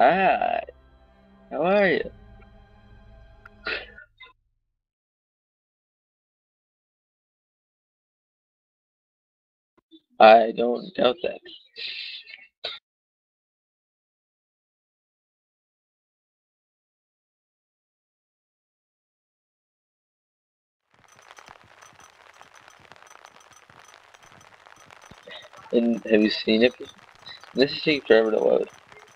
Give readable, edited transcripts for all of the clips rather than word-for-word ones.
Hi, how are you? I don't doubt that. And have you seen it? This is taking forever to load.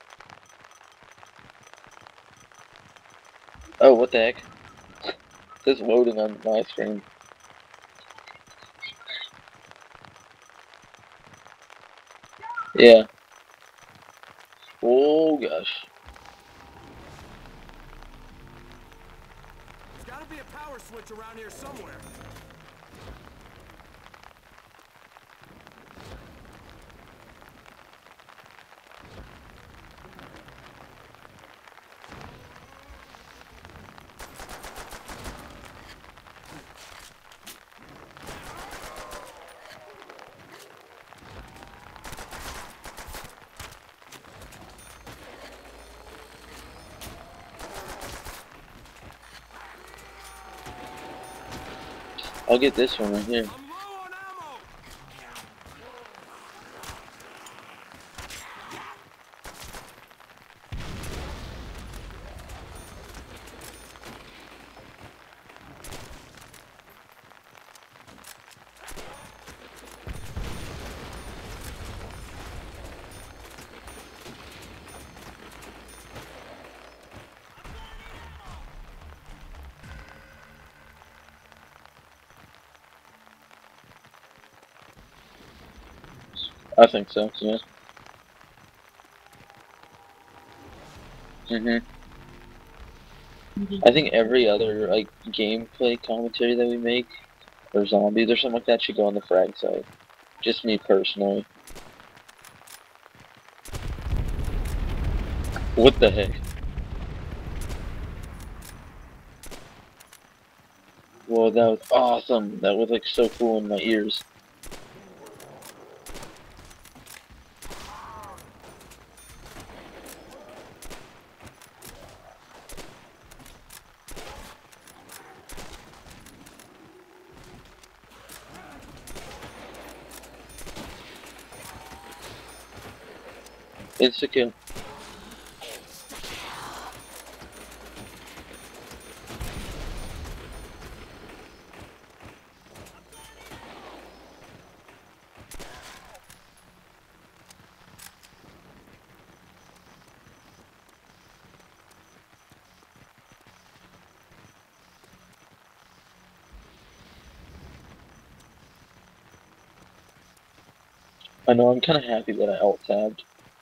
Oh, what the heck? It's loading on my screen. Yeah. Oh gosh. There's gotta be a power switch around here somewhere. I'll get this one right here. I'm low on ammo! I think so, yeah. I think every other, like, gameplay commentary that we make, or zombies or something like that, should go on the frag side. Just me personally. What the heck? Whoa, that was awesome. That was, like, so cool in my ears. Insta-kill. I know, I'm kind of happy that I alt-tabbed.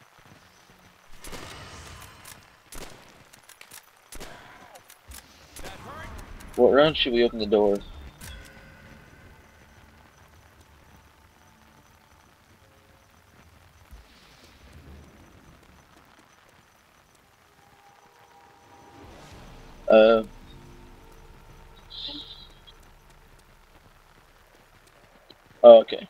What round should we open the door? Uh... Oh, okay.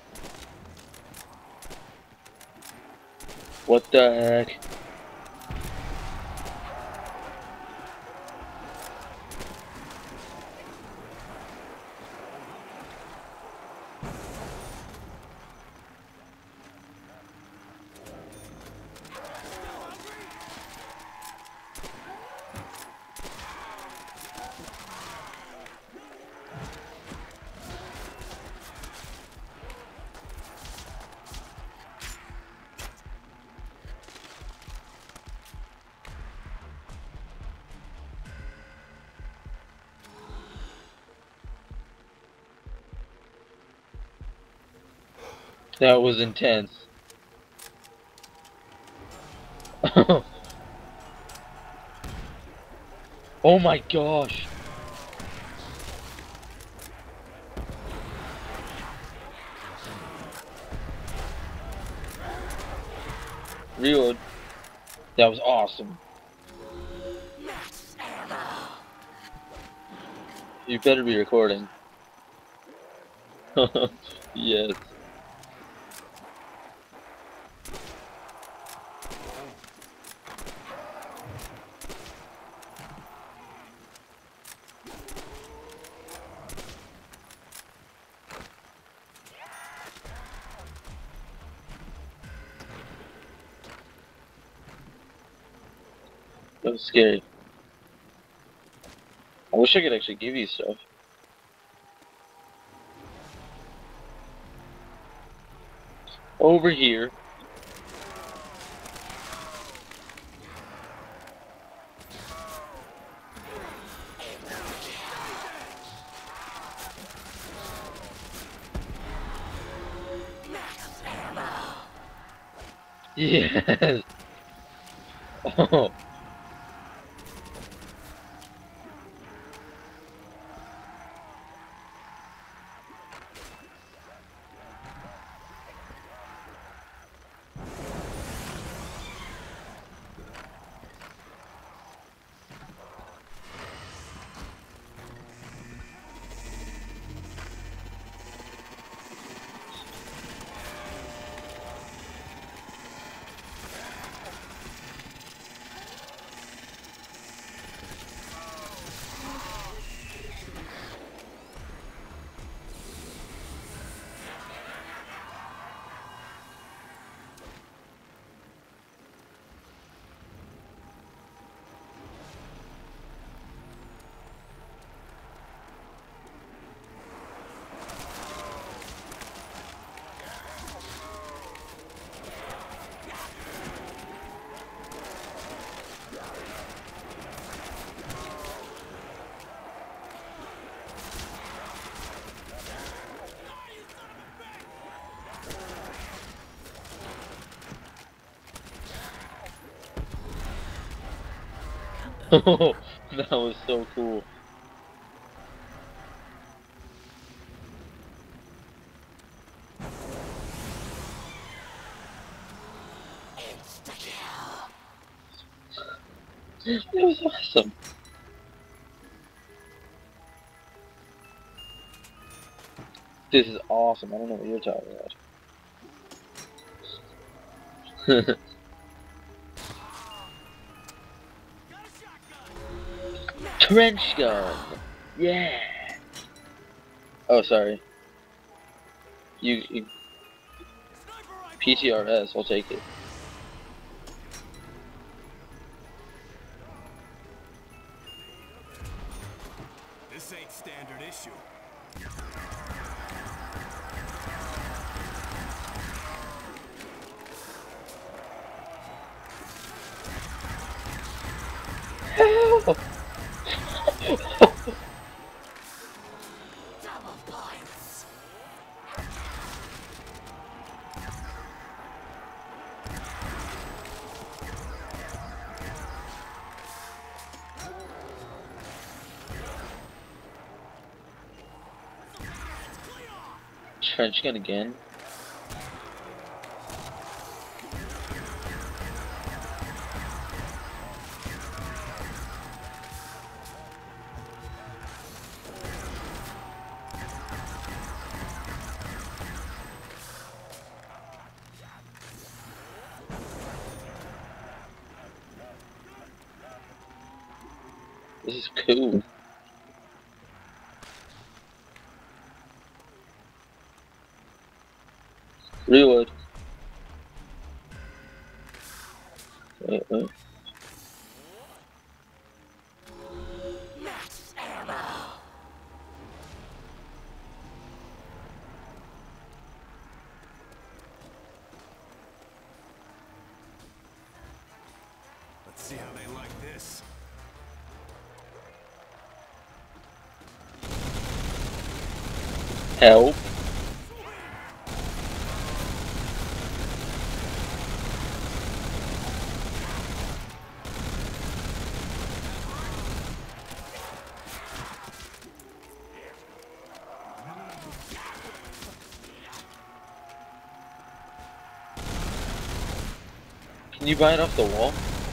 What the heck? That was intense. Oh my gosh. Reload. That was awesome. You better be recording. Yes. That was scary. I wish I could actually give you stuff. Over here. Yes. Oh. That was so cool. It was awesome. This is awesome. I don't know what you're talking about. Trench gun. Yeah. Oh, sorry. You PTRS. I'll take it. This ain't standard issue. Help! Double points. Trench gun again. This is cool. Reload. Wait. Max ammo. Let's see how they like this. Help. Can you buy it off the wall?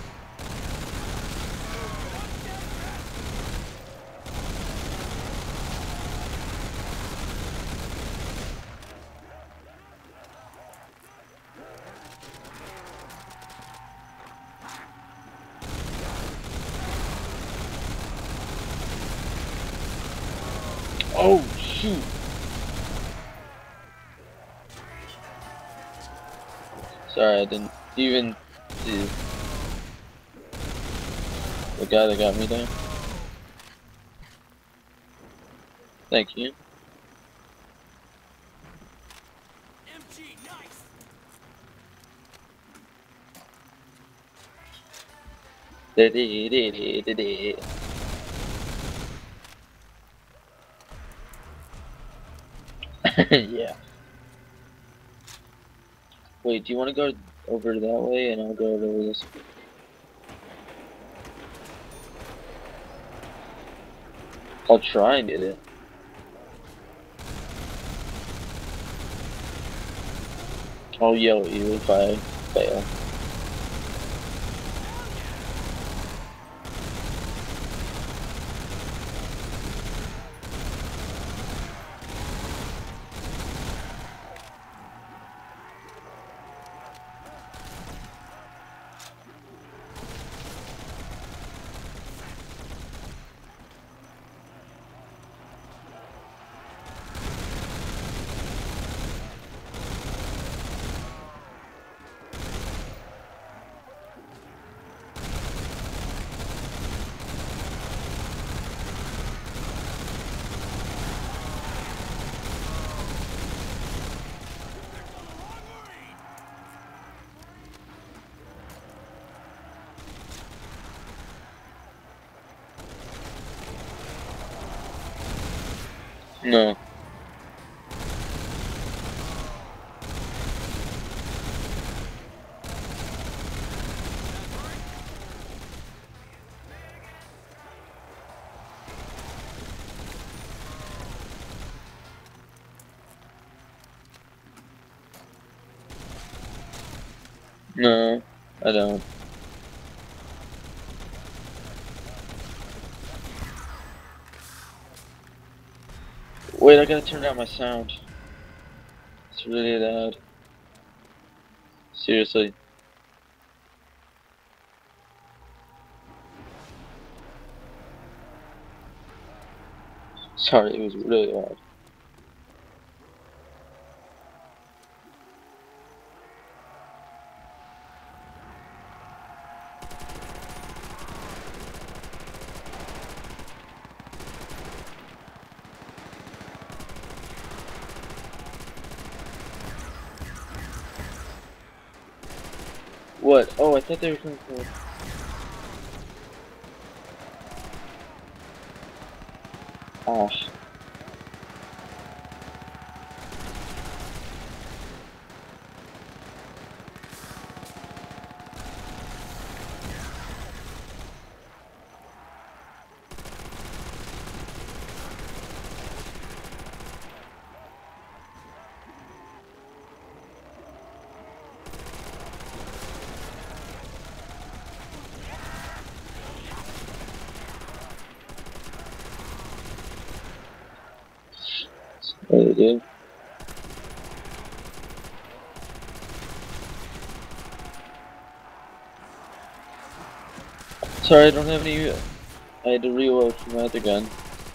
Oh, shoot. Sorry, I didn't even see. The guy that got me down. Thank you. MG, nice. Yeah. Wait, do you want to go over that way and I'll go over this way? I'll try and get it. I'll yell at you if I fail. No. No, I don't. Wait, I gotta turn down my sound. It's really loud. Seriously. Sorry, it was really loud. What? Oh, I thought they were coming for. Ah. What they do? Sorry, I don't have any. I had to reload from my other gun.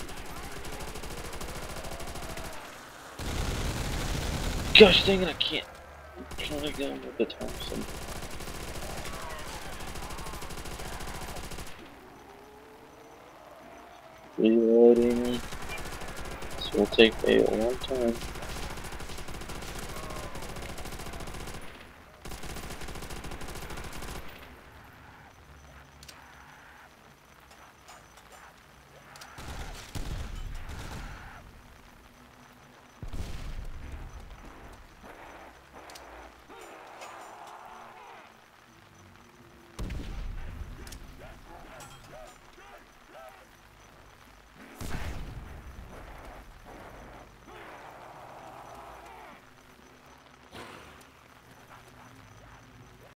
Gosh dang it, I can't. I'm trying to get him with the Thompson. Reloading. This will take a long time.